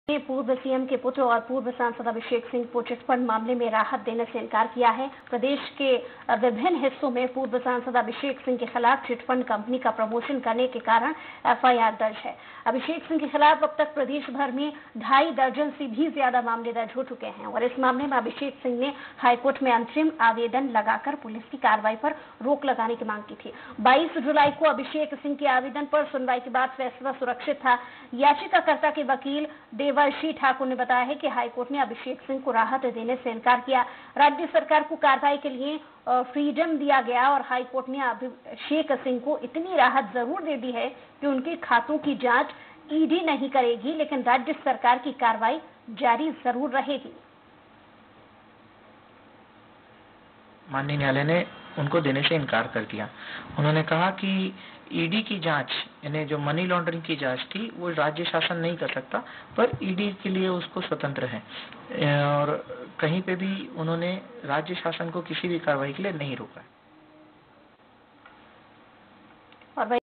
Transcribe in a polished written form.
पूर्व सीएम के पुत्र और पूर्व सांसद अभिषेक सिंह को चिटफंड मामले में राहत देने से इनकार किया है। प्रदेश के विभिन्न हिस्सों में पूर्व सांसद अभिषेक सिंह के खिलाफ चिटफंड कंपनी का प्रमोशन करने के कारण एफआईआर दर्ज है। अभिषेक सिंह के खिलाफ अब तक प्रदेश भर में 2.5 दर्जन से भी ज्यादा मामले दर्ज हो चुके हैं और इस मामले में अभिषेक सिंह ने हाईकोर्ट में अंतरिम आवेदन लगाकर पुलिस की कार्रवाई पर रोक लगाने की मांग की थी। 22 जुलाई को अभिषेक सिंह के आवेदन पर सुनवाई के बाद फैसला सुरक्षित था। याचिकाकर्ता के वकील देवर्षि ठाकुर ने बताया है कि हाईकोर्ट ने अभिषेक सिंह को राहत देने से इनकार किया। राज्य सरकार को कार्रवाई के लिए फ्रीडम दिया गया और हाईकोर्ट ने अभिषेक सिंह को इतनी राहत जरूर दे दी है कि उनके खातों की जांच ईडी नहीं करेगी, लेकिन राज्य सरकार की कार्रवाई जारी जरूर रहेगी। माननीय न्यायालय ने उनको देने से इनकार कर दिया। उन्होंने कहा कि ईडी की जांच, यानी जो मनी लॉन्ड्रिंग की जांच थी, वो राज्य शासन नहीं कर सकता, पर ईडी के लिए उसको स्वतंत्र है और कहीं पे भी उन्होंने राज्य शासन को किसी भी कार्रवाई के लिए नहीं रोका है।